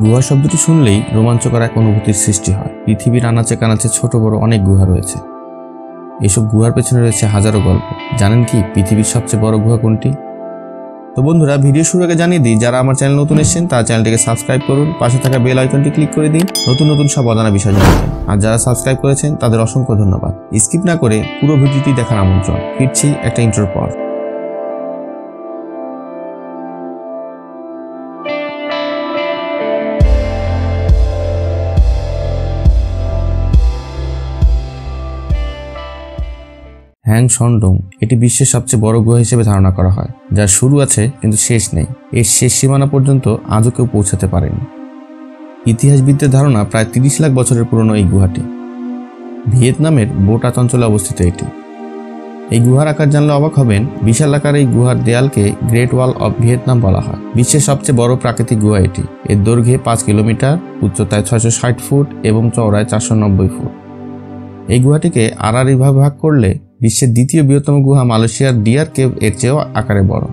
গুহা শব্দটি শুনলেই রোমাঞ্চকর এক অনুভূতির সৃষ্টি হয়। পৃথিবীর আনাচে কানাচে ছোট বড় অনেক গুহা রয়েছে। এসব গুহার পেছনে রয়েছে হাজারো গল্প। জানেন কি পৃথিবীর সবচেয়ে বড় গুহা কোনটি? তো বন্ধুরা, ভিডিও শুরু আগে জানিয়ে দিই, যারা আমার চ্যানেল নতুন এসেছেন তারা চ্যানেলটিকে সাবস্ক্রাইব করুন, পাশে থাকা বেল আইকনটি ক্লিক করে দিন নতুন নতুন সব অজানা বিষয় জানতে। আর যারা সাবস্ক্রাইব করেছেন তাদের অসংখ্য ধন্যবাদ। স্কিপ না করে পুরো ভিডিওটি দেখার আমন্ত্রণ। ফিরছি একটা ইন্ট্রোর পর। হ্যাংশনডং এটি বিশ্বের সবচেয়ে বড় গুহা হিসেবে ধারণা করা হয়, যার শুরু আছে কিন্তু শেষ নেই। এর শেষ সীমানা পর্যন্ত আজও কেউ পৌঁছাতে পারেনি। ইতিহাসবিদদের ধারণা প্রায় 30 লাখ বছরের পুরনো এই গুহাটি ভিয়েতনামের বোটাত অঞ্চলে অবস্থিত। এই গুহার আকার জানলে অবাক হবেন। বিশাল আকার এই গুহার দেয়ালকে গ্রেট ওয়াল অব ভিয়েতনাম বলা হয়। বিশ্বের সবচেয়ে বড় প্রাকৃতিক গুহা এটি। এর দৈর্ঘ্যে 5 কিলোমিটার, উচ্চতায় 660 ফুট এবং চওড়ায় 490 ফুট। এই গুহাটিকে আড়াআড়ি ভাগ করলে বিশ্বের দ্বিতীয় বৃহত্তম গুহা মালয়েশিয়ার ডিয়ার কেভ এর চেয়েও আকারে বড়।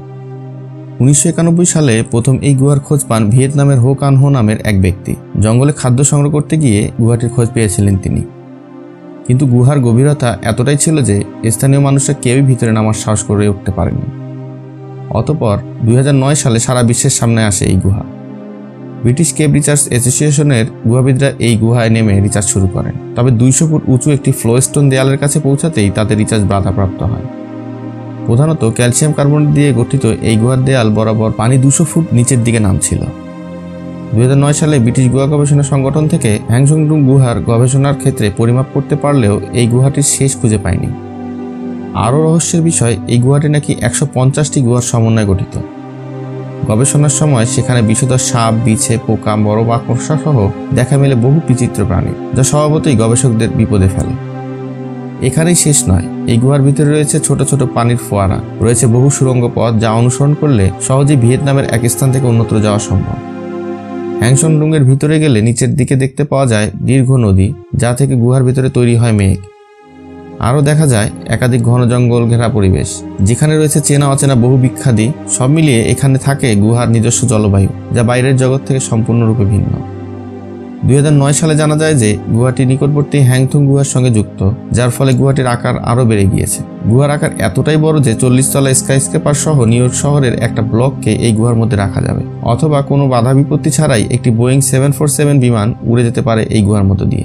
1991 সালে প্রথম এই গুহার খোঁজ পান ভিয়েতনামের হো কান হো নামের এক ব্যক্তি। জঙ্গলে খাদ্য সংগ্রহ করতে গিয়ে গুহাটির খোঁজ পেয়েছিলেন তিনি। কিন্তু গুহার গভীরতা এতটাই ছিল যে স্থানীয় মানুষরা কেউই ভিতরে নামার সাহস করে উঠতে পারেনি। অতঃপর 2009 সালে সারা বিশ্বের সামনে আসে এই গুহা। ব্রিটিশ কেভ রিসার্চ অ্যাসোসিয়েশনের গুহাবিদরা এই গুহায় নেমে রিসার্চ শুরু করেন। তবে 200 ফুট উঁচু একটি ফ্লোস্টোন দেয়ালের কাছে পৌঁছাতেই তাদের রিসার্চ বাধাপ্রাপ্ত হয়। প্রধানত ক্যালসিয়াম কার্বনেট দিয়ে গঠিত এই গুহার দেয়াল বরাবর পানি 200 ফুট নিচের দিকে নামছিল। 2009 সালে ব্রিটিশ গুহা গবেষণা সংগঠন থেকে হ্যাংশনডং গুহার গবেষণার ক্ষেত্রে পরিমাপ করতে পারলেও এই গুহাটির শেষ খুঁজে পায়নি। আরও রহস্যের বিষয়, এই গুহাটি নাকি 150টি গুহার সমন্বয়ে গঠিত। গবেষণার সময় সেখানে বিষধর সাপ, বিছে, পোকা, বড় মাকড়সা সহ দেখা মেলে বহু বিচিত্র প্রাণী, যা স্বভাবতই গবেষকদের বিপদে ফেলে। এখানেই শেষ নয়, এই গুহার ভিতরে রয়েছে ছোট ছোট পানির ফোয়ারা, রয়েছে বহু সুড়ঙ্গ পথ যা অনুসরণ করলে সহজেই ভিয়েতনামের এক স্থান থেকে অন্যত্র যাওয়া সম্ভব। হ্যাংশনডং এর ভিতরে গেলে নিচের দিকে দেখতে পাওয়া যায় দীর্ঘ নদী, যা থেকে গুহার ভিতরে তৈরি হয় মেঘ। আরও দেখা যায় একাধিক ঘন জঙ্গল ঘেরা পরিবেশ, যেখানে রয়েছে চেনা অচেনা বহু বিখ্যাতি। সব মিলিয়ে এখানে থাকে গুহার নিজস্ব জলবায়ু, যা বাইরের জগৎ থেকে সম্পূর্ণরূপে ভিন্ন। 2009 সালে জানা যায় যে গুহাটি নিকটবর্তী হ্যাংথং গুহার সঙ্গে যুক্ত, যার ফলে গুহাটির আকার আরও বেড়ে গিয়েছে। গুহার আকার এতটাই বড় যে 40 তলা স্কাইস্ক্রেপার সহ নিউ ইয়র্ক শহরের একটা ব্লককে এই গুহার মধ্যে রাখা যাবে, অথবা কোনো বাধা বিপত্তি ছাড়াই একটি বোয়িং 747 বিমান উড়ে যেতে পারে এই গুহার মধ্য দিয়ে।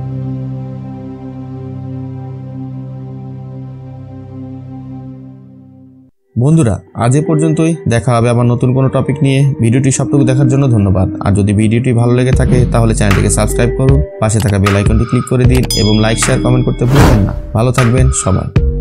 বন্ধুরা, আজ এ পর্যন্তই। দেখা হবে আবার নতুন কোনো টপিক নিয়ে। ভিডিওটি সবটুকু দেখার জন্য ধন্যবাদ। আর যদি ভিডিওটি ভালো লেগে থাকে তাহলে চ্যানেলটিকে সাবস্ক্রাইব করুন, পাশে থাকা বেল আইকনটি ক্লিক করে দিন এবং লাইক, শেয়ার, কমেন্ট করতে ভুলবেন না। ভালো থাকবেন সবাই।